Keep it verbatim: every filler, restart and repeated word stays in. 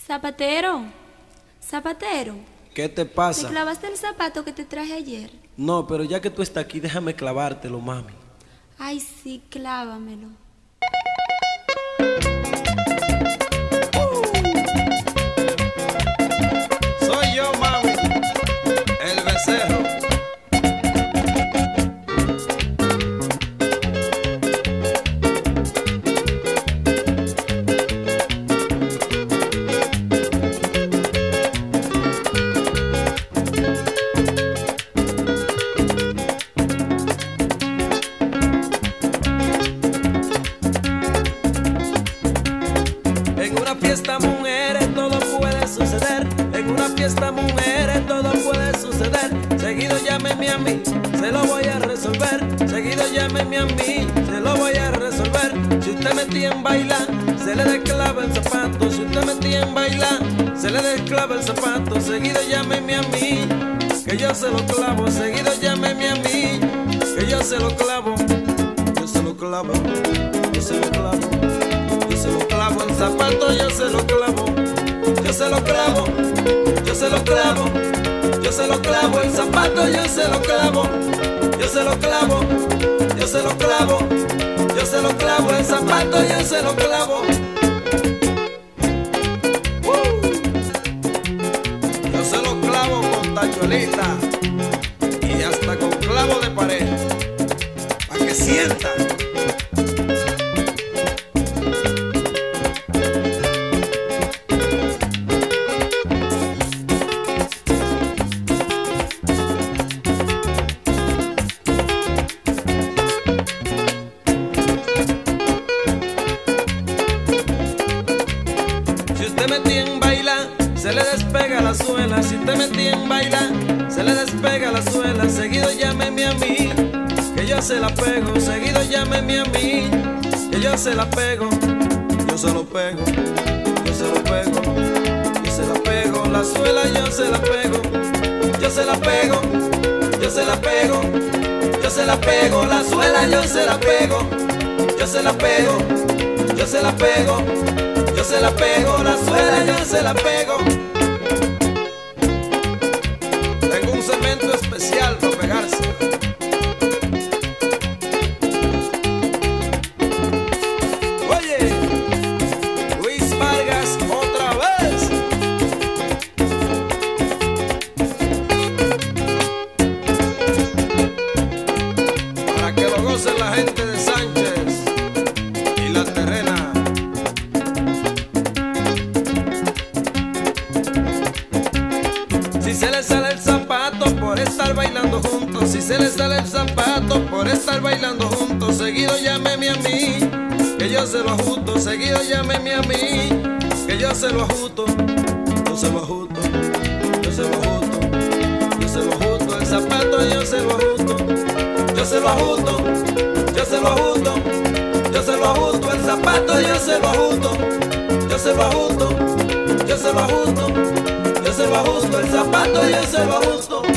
Zapatero, zapatero, ¿Qué te pasa? ¿me clavaste el zapato que te traje ayer? No, pero ya que tú estás aquí, déjame clavártelo, mami. Ay, sí, clávamelo. Soy yo, mami, el becerro. En una fiesta, mujeres, todo puede suceder. En una fiesta, mujeres, todo puede suceder. Seguido llámeme a mí, se lo voy a resolver. Seguido llámeme a mí, se lo voy a resolver. Si usted metía en bailar, se le desclava el zapato. Si usted metía en bailar, se le desclava el zapato. Seguido llámeme a mí, que yo se lo clavo. Seguido llámeme a mí, que yo se lo clavo. Yo se lo clavo, yo se lo clavo. Yo se lo clavo el zapato, yo se lo clavo. Yo se lo clavo, yo se lo clavo. Yo se lo clavo el zapato, yo se lo clavo. Yo se lo clavo, yo se lo clavo. Yo se lo clavo el zapato, yo se lo clavo. Uh. Yo se lo clavo con tachuelita y hasta con clavo de pared, para que sienta. Si usted metía en bailar, se le despega la suela. Si usted metía en bailar, se le despega la suela. Seguido llámeme a mí, que yo se la pego. Seguido llámeme a mí, que yo se la pego. Yo se lo pego, yo se lo pego. Yo se la pego, la suela yo se la pego. Yo se la pego, yo se la pego. Yo se la pego, la suela yo se la pego. Yo se la pego, yo se la pego. Yo se la pego, la suela yo se la pego. Tengo un cemento especial para pegarse. Oye, Luis Vargas otra vez. Para que lo goce la gente de Sánchez y La Terrena. Si se le sale el zapato por estar bailando juntos, si se le sale el zapato por estar bailando juntos, seguido llámeme a mí, que yo se lo ajusto. Seguido llámeme a mí, que yo se lo ajusto. Yo se lo ajusto, yo se lo ajusto, yo se lo ajusto. El zapato yo se lo ajusto. Yo se lo ajusto, yo se lo ajusto, yo se lo ajusto. El zapato yo se lo ajusto. Yo se lo ajusto, yo se lo ajusto. Yo se lo ajusto, el zapato yo se lo ajusto.